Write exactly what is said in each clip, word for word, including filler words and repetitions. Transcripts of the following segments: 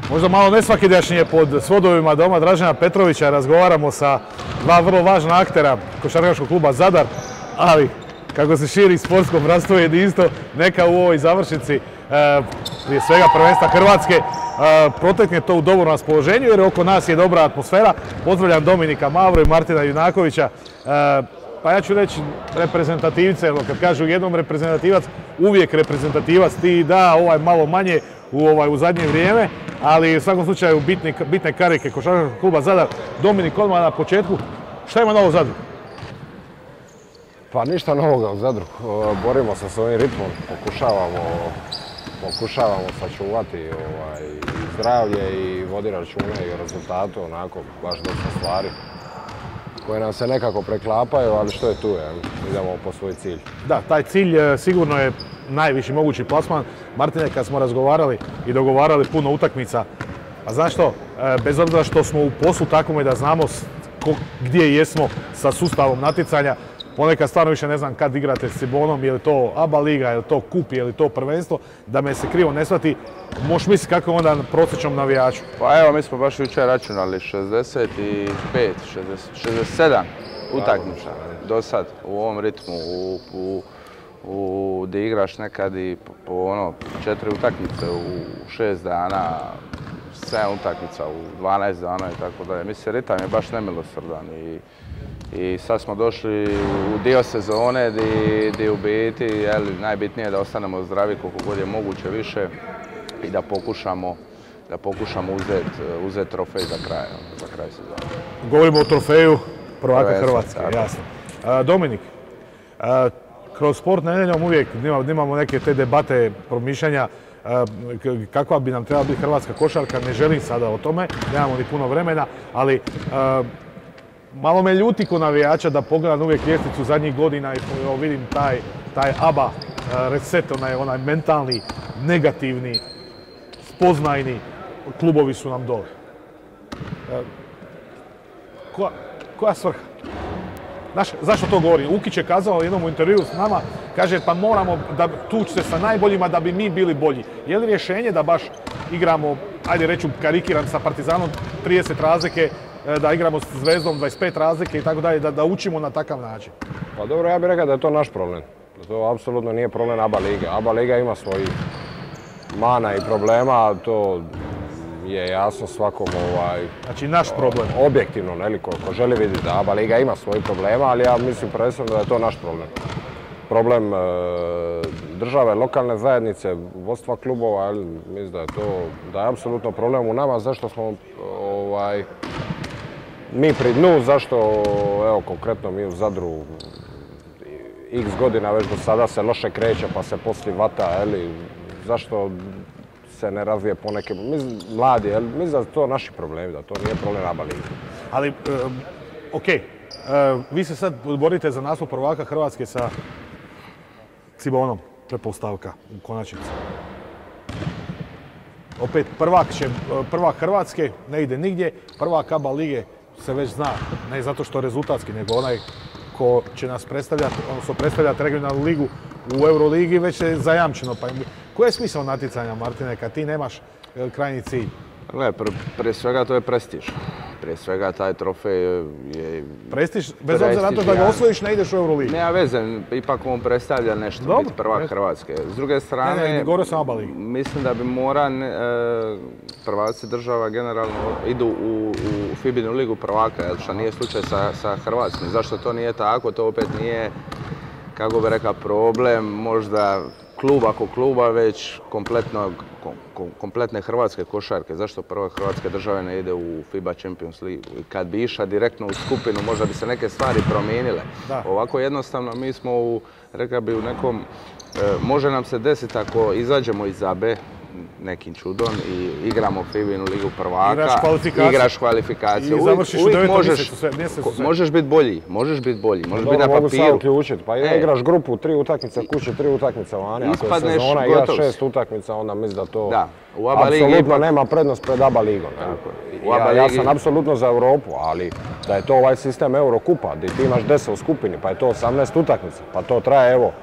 Možda malo nesvakidašnje pod svodovima doma Dražena Petrovića razgovaramo sa dva vrlo važna aktera košarkaškog kluba Zadar, ali kako se širi sportsko bratstvo i jedinstvo, neka u ovoj završnici e, prije svega prvenstva Hrvatske e, protekne to u dobrom raspoloženju jer oko nas je dobra atmosfera. Pozdravljam Dominika Mavru i Martina Junakovića. E, pa ja ću reći reprezentativce, kad kažu jednom reprezentativac, uvijek reprezentativac, ti da ovaj malo manje u, ovaj, u zadnje vrijeme, ali u svakom slučaju bitni, bitne karike košarkaškog kluba Zadar. Dominik, odmah na početku, šta ima novo u Zadru? Pa ništa novoga u Zadru. Borimo se s ovim ritmom, pokušavamo, pokušavamo sačuvati ovaj, i zdravlje i vodi račune i o rezultatu, onako, baš dosta stvari koje nam se nekako preklapaju, ali što je tu, je, idemo po svoj cilj. Da, taj cilj sigurno je najviši mogući plasman. Martine, kad smo razgovarali i dogovarali puno utakmica, a znaš što, bez obzira što smo u poslu takvome da znamo gdje jesmo sa sustavom natjecanja, ponekad stvarno više ne znam kad igrate s Cibonom, je li to ABA liga, je li to kup, je li to prvenstvo, da me se krivo ne shvati, možeš misliti kako je onda prosječnom navijaču? Pa evo, mi smo baš jučer računali šezdeset pet, šezdeset sedam utakmica do sad u ovom ritmu, u, u, u, gdje igraš nekad i po, po ono, četiri utakmice u šest dana, sedam utakmica u dvanaest dana i tako dalje. Mislim, ritam je baš nemilosrdan i I sad smo došli u dio sezone gdje u biti jel, najbitnije je da ostanemo zdravi koliko god je moguće više i da pokušamo, da pokušamo uzeti uzet trofej za kraj, za kraj sezone. Govorimo o trofeju prvaka Prvenstva, Hrvatske, tako. jasno. A, Dominik, a, kroz sport nedeljom uvijek imamo neke te debate, promišljanja a, kakva bi nam trebala biti hrvatska košarka, ne želim sada o tome, nemamo ni puno vremena, ali a, malo me ljuti ko navijača da pogledam uvijek ljestvicu zadnjih godina i evo, vidim taj, taj ABA uh, reset, onaj, onaj mentalni, negativni, spoznajni, klubovi su nam dole. Uh, koja, koja svrha? Znaš, zašto to govorim? Ukić je kazao u jednom intervjuu s nama, kaže pa moramo da tući se sa najboljima da bi mi bili bolji. Je li rješenje da baš igramo, ajde reću karikiram sa Partizanom trideset razlike, da igramo s Zvezdom dvadeset pet razlike i tako dalje, da, da učimo na takav način? Pa dobro, ja bih rekao da je to naš problem. To apsolutno nije problem ABA lige. ABA liga ima svojih mana i problema, to je jasno svakom ovaj... Znači naš problem. Objektivno, ne, ko, ko želi vidjeti da ABA liga ima svojih problema, ali ja mislim prvenstveno da je to naš problem. Problem e, države, lokalne zajednice, vodstva klubova, ali mislim da je to, da je apsolutno problem u nama, zašto smo ovaj, mi pri dnu, zašto, evo konkretno mi u Zadru x godina već do sada se loše kreće pa se poslije vata, eli, zašto se ne razvije po neke, mislim, mladi, eli, mislim da su to naši problemi, da to nije problem ABA lige. Ali, um, ok, uh, vi se sad borite za naslov prvaka Hrvatske sa Cibonom, pretpostavka u konačnici. Opet, prvak, će, prvak Hrvatske ne ide nigdje, prvak ABA lige se već zna, ne zato što rezultatski, nego onaj ko će nas predstavljati, odnosno predstavljati regionalnu ligu u Euroligi, već je zajamčeno. Pa, koji je smisao natjecanja, Martine, kad ti nemaš krajnji cilj? Gle, pr prije svega to je prestiž. Prije svega taj trofej je... Prestiž? Bez obzira na to da ga osvojiš, ne ideš u Euroligu? Nema veze, ipak on predstavlja nešto, dobro, biti prvak res. Hrvatske. S druge strane, ne, ne, govorio sam ABA ligi. Mislim da bi mora e, prvaci država generalno idu u, u FIBA-inu ligu prvaka, jer što nije slučaj sa, sa Hrvatskim. Zašto to nije tako? To opet nije, kako bi rekao, problem možda kluba ako kluba, već kompletno, kom, kompletne hrvatske košarke. Zašto prva hrvatske države ne ide u FIBA Champions League? Kad bi išla direktno u skupinu, možda bi se neke stvari promijenile. Da. Ovako jednostavno mi smo u, rekao bi, u nekom, e, može nam se desiti ako izađemo iz ABE nekim čudom i igramo FIBA-inu ligu prvaka, igraš kvalifikaciju, igraš kvalifikaciju. I završiš u devetom možeš, mjesecu sve, mjesecu sve. Možeš biti bolji, možeš biti bolji, možeš biti na papiru. Mogu se uključiti, pa e. igraš grupu, tri utakmice kuće, tri utakmice vani. Ako je sezona igra šest utakmica, onda mislim da to da. U ABA apsolutno ipak... nema prednost pred ABA ligom. Ja, ja sam apsolutno za Europu, ali da je to ovaj sistem Eurokupa, gdje ti imaš deset u skupini, pa je to osamnaest utakmica, pa to traje evo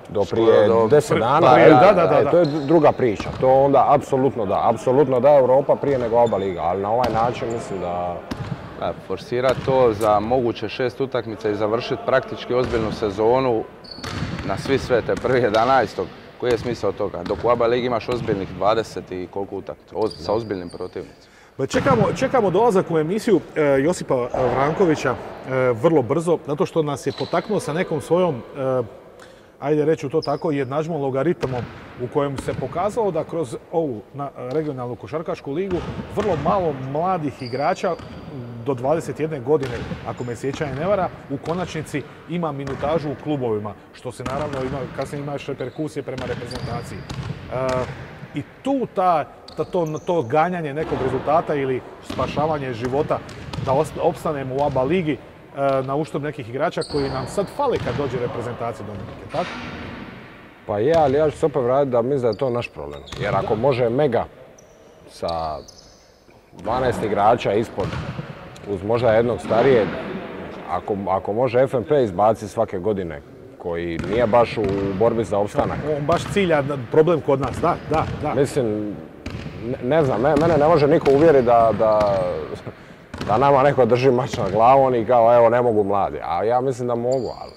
do prije do- deset dana, prije, e, da, da, da, e, da. to je druga priča. To onda apsolutno da, apsolutno da Europa prije nego Alba Liga, ali na ovaj način mislim da... Da, forsirati to za moguće šest utakmica i završiti praktički ozbiljnu sezonu na svi svete prvi jedanaestog. Koji je smisao toga? Dok u Alba Ligi imaš ozbiljnih dvadeset i koliko utakmica, oz, sa ozbiljnim protivnicima. Čekamo, čekamo dolazak u emisiju e, Josipa Vrankovića e, vrlo brzo, zato što nas je potaknuo sa nekom svojom, e, ajde reću to tako, jednadžbom logaritmom u kojem se pokazalo da kroz ovu na, regionalnu košarkašku ligu vrlo malo mladih igrača do dvadeset jedne godine, ako me sjećanje ne vara, u konačnici ima minutažu u klubovima, što se naravno ima, kasnije ima još reperkusije prema reprezentaciji. E, I tu ta, ta, to, to ganjanje nekog rezultata ili spašavanje života da opstanemo u ABA ligi e, na uštrb nekih igrača koji nam sad fale kad dođe reprezentacija Dominike, tako? Pa je, ali ja ću se opet vratiti da mislim da je to naš problem. Jer ako može Mega sa dvanaest igrača ispod, uz možda jednog starijeg, ako, ako može F N P izbaciti svake godine, koji nije baš u borbi za opstanak. On baš cilja problem kod nas, da, da, da. Mislim, ne, ne znam, mene ne može niko uvjeriti da, da, da nama neko drži mač na glavom i kao evo ne mogu mladi. A ja mislim da mogu, ali...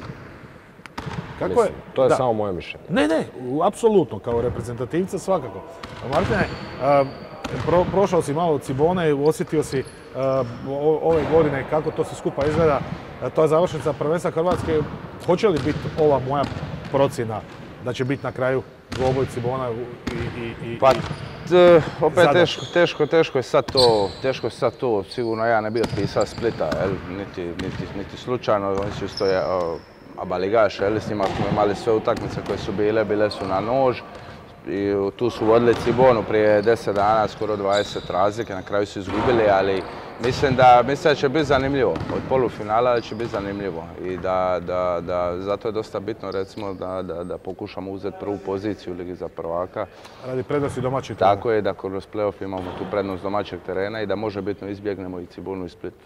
Kako mislim, je? to je Da. samo moje mišljenje. Ne, ne, u- apsolutno, kao reprezentativca svakako. Martine, a, pro, prošao si malo od Cibone, osjetio si a, o- ove godine kako to se skupa izgleda. A, to je završnica prvenstva Hrvatske. Hoće li biti ova moja procjena da će biti na kraju dvoboj Cibona i, i, i, Pa, i t- opet Zadar. teško, teško, teško je sad to, teško je sad to, sigurno ja ne bi otpisao Splita, jel, niti, niti, niti slučajno, oni su isto je, ABA ligaš, jel, s njima smo imali sve utakmice koje su bile, bile su na nož. I tu su vodili Cibonu prije deset dana, skoro dvadeset razlike, na kraju su izgubili, ali mislim da, mislim da će biti zanimljivo. Od polufinala će biti zanimljivo i da, da, da zato je dosta bitno recimo da, da, da pokušamo uzeti prvu poziciju u Ligi za prvaka. radi prednosti domaćih terena. Tako je da kroz play-off imamo tu prednost domaćeg terena i da može bitno izbjegnemo i Cibonu i Split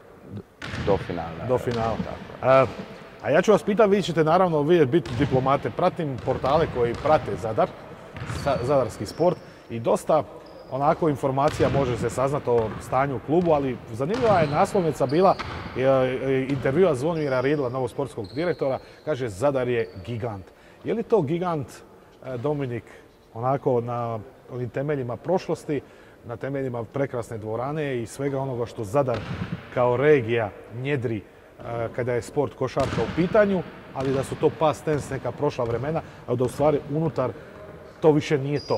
do finala. Do finala. A, a ja ću vas pitati, vi ćete naravno vidjeti biti diplomate. Pratim portale koji prate Zadar, sa- zadarski sport i dosta onako informacija može se saznati o stanju u klubu, ali zanimljiva je naslovnica bila e, e, intervjua Zvonimira Riedla, novog sportskog direktora, kaže Zadar je gigant. Je li to gigant, e, Dominik, onako na ovim temeljima prošlosti, na temeljima prekrasne dvorane i svega onoga što Zadar kao regija njedri e, kada je sport košarka u pitanju, ali da su to past tense neka prošla vremena, a da u stvari unutar to više nije to.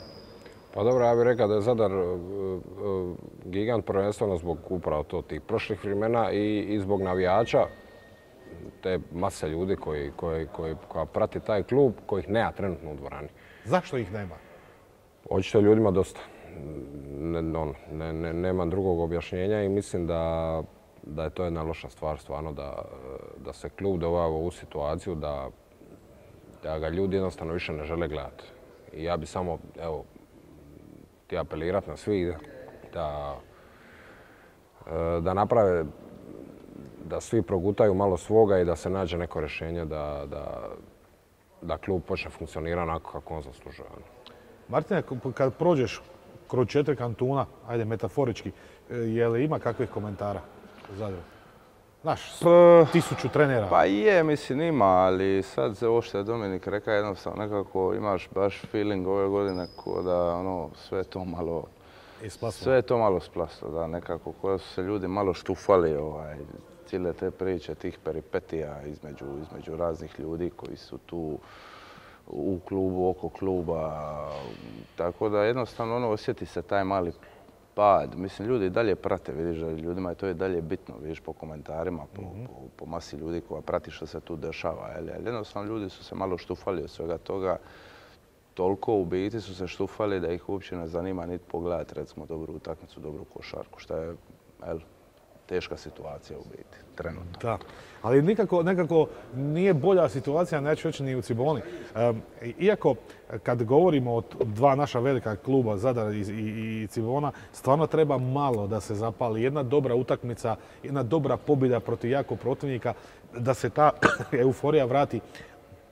Pa dobro, ja bih rekao da je Zadar uh, uh, gigant prvenstveno zbog upravo to tih prošlih vremena i, i zbog navijača, te mase ljudi koji, koji, koji, koja prati taj klub, kojih nema trenutno u dvorani. Zašto ih nema? Očito je ljudima dosta. Ne, ono, ne, ne, nema drugog objašnjenja i mislim da, da je to jedna loša stvar stvarno da, da se klub doveo u ovu situaciju da, da ga ljudi jednostavno više ne žele gledati. I ja bi samo, evo, ti apelirati na svi da, da naprave, da svi progutaju malo svoga i da se nađe neko rješenje da, da, da klub počne funkcionirati onako kako on zaslužuje. Martine, kad prođeš kroz četiri kantuna, ajde metaforički, je li ima kakvih komentara u Zadru? Znaš, tisuću trenera. Pa je, mislim ima, ali sad se ovo što je Dominik rekao, jednostavno nekako imaš baš feeling ove godine ko da ono, sve je to malo, Isplasno. sve je to malo splaslo, da nekako ko da su se ljudi malo štufali, ovaj, cijele te priče, tih peripetija između, između raznih ljudi koji su tu u klubu, oko kluba, tako da jednostavno ono osjeti se taj mali pad. Mislim, ljudi i dalje prate, vidiš da ljudima je to i dalje bitno, vidiš po komentarima, po, mm-hmm. po, po masi ljudi koja prati što se tu dešava. Ali jednostavno ljudi su se malo štufali od svega toga. Toliko u biti su se štufali da ih uopće ne zanima niti pogledati recimo dobru utakmicu, dobru košarku, što je el, teška situacija u biti, trenutno. Da, ali nikako, nekako nije bolja situacija, neću reći ni u Ciboni. Um, iako kad govorimo o dva naša velika kluba, Zadar i, i, i Cibona, stvarno treba malo da se zapali. Jedna dobra utakmica, jedna dobra pobjeda protiv jakog protivnika, da se ta euforija vrati.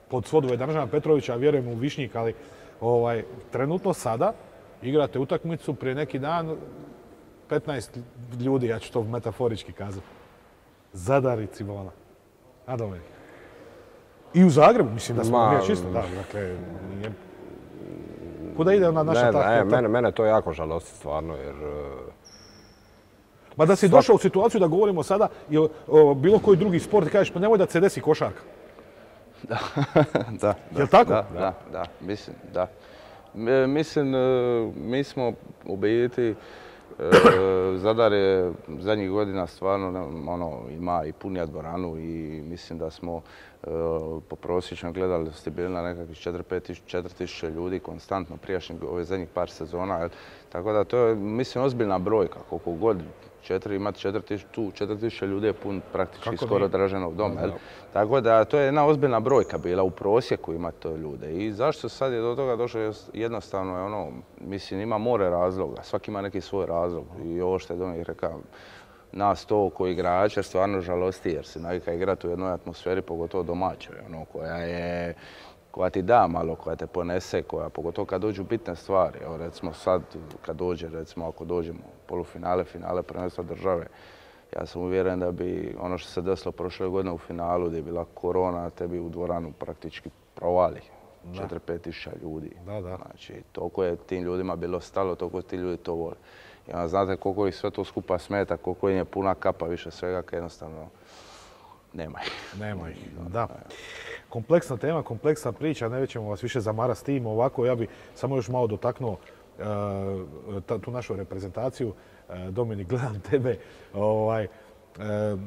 pod svodove Dražena Petrovića, vjerujem u Višnjik, ali ovaj, trenutno sada igrate utakmicu prije neki dan petnaest ljudi, ja ću to metaforički kazati. Zadar i Cibona. A Dominik. I u Zagrebu, mislim da smo mi čisto. Da, dakle, nije... Kuda ide ona naša takva? Ne, mene, mene to jako žalosti stvarno, jer... Ma da si došao u situaciju da govorimo sada i o, o bilo koji drugi sport i kažeš pa nemoj da se desi košarka. Da, da. Jel tako? Da, da, da, mislim, da. Mislim, mi smo u biti, Zadar je zadnjih godina stvarno ono, ima i punija dvoranu i mislim da smo po prosječnoj gledalosti bili na nekakvih četiri tisuće ljudi konstantno prijašnjih ove zadnjih par sezona. Tako da to je, mislim, ozbiljna brojka. Koliko god četiri, imati četiri tisuće ljudi je pun praktički skoro Draženov dom. Tako da to je jedna ozbiljna brojka bila u prosjeku imati to ljude. I zašto sad je do toga došlo jednostavno je ono, mislim, ima more razloga. Svaki ima neki svoj razlog. I ovo što je Dominik rekao, nas to koji igrače stvarno žalosti jer se navika igrati u jednoj atmosferi, pogotovo domaćoj, ono, koja je koja ti da malo, koja te ponese, koja, pogotovo kad dođu bitne stvari. Evo recimo sad, kad dođe, recimo ako dođemo u polufinale, finale prvenstva države, ja sam uvjeren da bi ono što se desilo prošle godine u finalu, gdje je bila korona, tebi u dvoranu praktički provali. četiri pet tisuća ljudi. Da, da. Znači, toliko je tim ljudima bilo stalo, toliko ti ljudi to vole. I onda znate koliko ih sve to skupa smeta, koliko im je puna kapa više svega, kad jednostavno nema ih. Nema ih, da. Kompleksna tema, kompleksna priča, ne ćemo vas više zamarati s tim. Ovako, ja bi samo još malo dotaknuo uh, tu našu reprezentaciju. Uh, Dominik, gledam tebe. Ovaj, uh,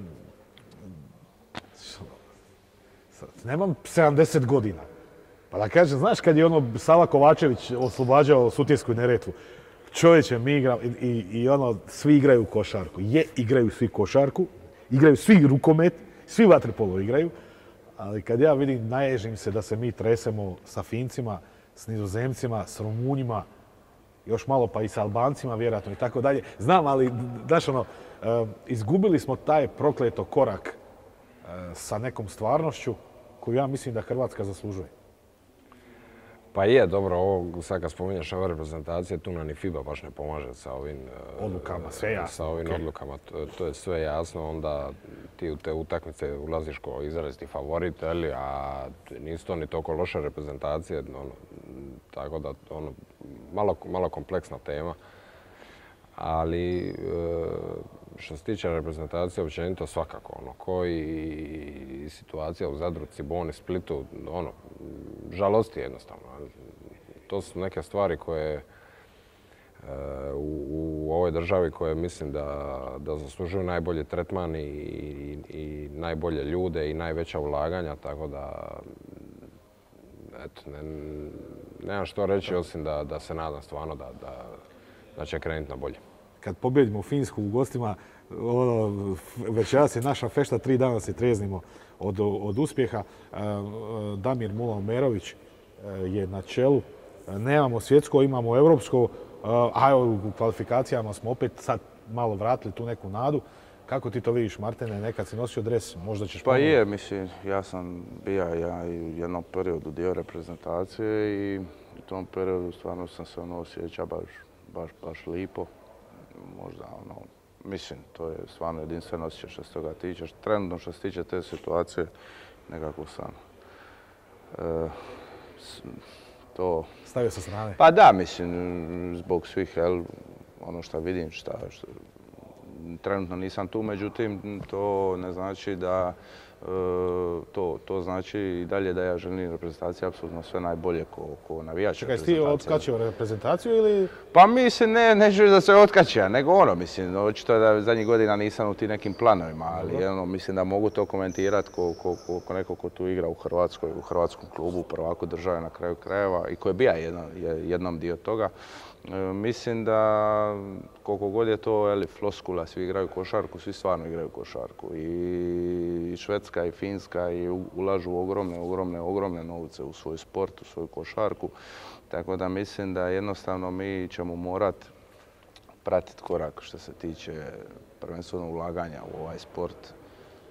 nemam sedamdeset godina. Pa da kažem, znaš kad je ono Sava Kovačević oslobađao Sutjesku i Neretvu, čovječe, mi igramo i, i, i ono, svi igraju košarku. Je, igraju svi košarku, igraju svi rukomet, svi vaterpolo igraju, ali kad ja vidim, naježim se da se mi tresemo sa Fincima, s Nizozemcima, s Rumunjima, još malo pa i sa Albancima vjerojatno i tako dalje. Znam, ali, znaš ono, izgubili smo taj prokleto korak sa nekom stvarnošću koju ja mislim da Hrvatska zaslužuje. Pa je, dobro, ovo sad kad spominješ ove reprezentacije, tu nam ni FIBA baš ne pomaže sa ovim odlukama, sve jasno. Sa ovim okay. odlukama, to, to je sve jasno, onda ti u te utakmice ulaziš kao izraziti favorit, ali, a nisu to ni toliko loše reprezentacije, ono, tako da, ono, malo, malo kompleksna tema. Ali što se tiče reprezentacije, općenito svakako, ono, koji situacija u Zadru, Ciboni, Splitu, ono, žalosti jednostavno. To su neke stvari koje u, u ovoj državi koje mislim da, da zaslužuju najbolji tretman i, i, i najbolje ljude i najveća ulaganja, tako da, eto, ne, nemam što reći osim da, da se nadam stvarno da, da da će krenuti na bolje. Kad pobjedimo u Finsku u gostima, ono, večeras je naša fešta, tri dana se treznimo od, od uspjeha. Damir Mula-Omerović je na čelu. Nemamo svjetsko, imamo europsko, a u kvalifikacijama smo opet sad malo vratili tu neku nadu. Kako ti to vidiš, Martine, nekad si nosio dres, možda ćeš... Pa je, mislim, ja sam bio ja i u jednom periodu dio reprezentacije i u tom periodu stvarno sam se ono osjećao baš baš, baš lipo. Možda, ono, mislim, to je stvarno jedinstveno osjećaj što se toga tiče. Trenutno što se tiče te situacije, nekako sam e, to... Stavio sa strane? Pa da, mislim, zbog svih, jel, ono što vidim, šta, što, trenutno nisam tu, međutim, to ne znači da To, to znači i dalje da ja želim reprezentaciji apsolutno sve najbolje ko, ko navijač. Čekaj, ti otkačio reprezentaciju ili? Pa mislim, ne, ne želim da se otkačija, nego ono, mislim, očito je da zadnjih godina nisam u tim nekim planovima, ali ono, mislim da mogu to komentirati ko, ko, ko, ko neko ko tu igra u Hrvatskoj, u hrvatskom klubu, u prvaku države na kraju krajeva i ko je bija jedan, jednom dio toga. Mislim da koliko god je to eli, floskula, svi igraju košarku, svi stvarno igraju košarku. I Švedska i Finska i ulažu ogromne, ogromne, ogromne novce u svoj sport, u svoju košarku. Tako da mislim da jednostavno mi ćemo morati pratiti korak što se tiče prvenstveno ulaganja u ovaj sport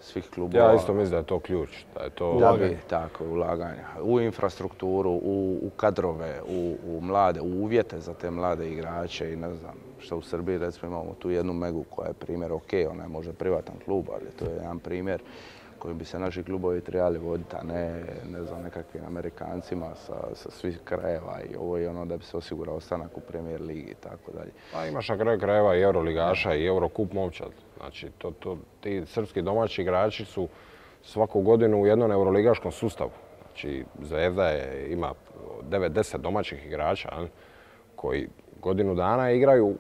svih klubova. Ja isto mislim da je to ključ. Da je to... Da bi, tako, ulaganja. U infrastrukturu, u, u kadrove, u, u mlade, u uvjete za te mlade igrače i ne znam, što u Srbiji recimo imamo tu jednu Megu koja je primjer, ok, ona je možda privatan klub, ali to je jedan primjer kojim bi se naši klubovi trebali voditi, a ne, ne znam, nekakvim Amerikancima sa, sa svih krajeva i ovo i ono da bi se osigurao ostanak u Premier ligi i tako dalje. Pa imaš na kraju krajeva i Euroligaša i Eurocup momčad. Znači, to, to, ti srpski domaći igrači su svaku godinu u jednom euroligaškom sustavu. Znači, Zvezda je, ima devet deset domaćih igrača koji godinu dana igraju,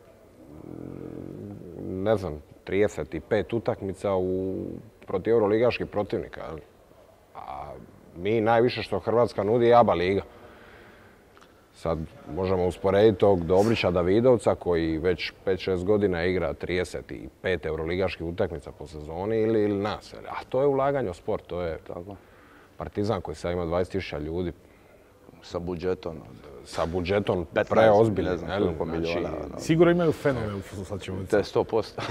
ne znam, trideset pet utakmica u, protiv euroligaških protivnika. A mi najviše što Hrvatska nudi je ABA liga. Sad možemo usporediti tog Dobrića Davidovca koji već pet šest godina igra trideset pet euroligaških utakmica po sezoni ili, ili nas. A to je ulaganje u sport, to je tako. Partizan koji sad ima dvadeset tisuća ljudi. Sa budžetom. Sa budžetom preozbiljnim. Znači, sigurno imaju fenove u slačionici. To je sto posto.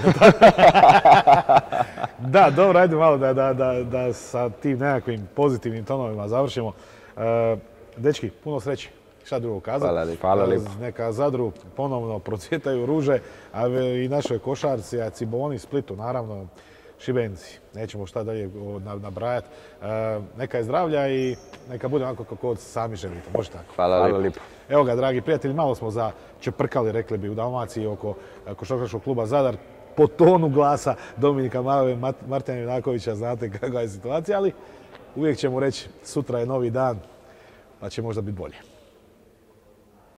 Da, dobro, ajde malo da, da, da, da sa tim nekakvim pozitivnim tonovima završimo. E, dečki, puno sreće. Šta drugo kazati? Hvala lijepo. Neka Zadru ponovno procvjetaju ruže, a i našoj košarci, a Ciboni, Splitu, naravno, Šibenci. Nećemo šta dalje nabrajati. E, neka je zdravlja i neka bude onako kako sami želite. Može tako? Hvala lijepo. Evo ga, dragi prijatelji, malo smo začeprkali, rekli bi, u Dalmaciji oko košarkaškog kluba Zadar. Po tonu glasa Dominika Marove, Martina Junakovića, znate kakva je situacija, ali uvijek ćemo reći sutra je novi dan, pa će možda biti bolje.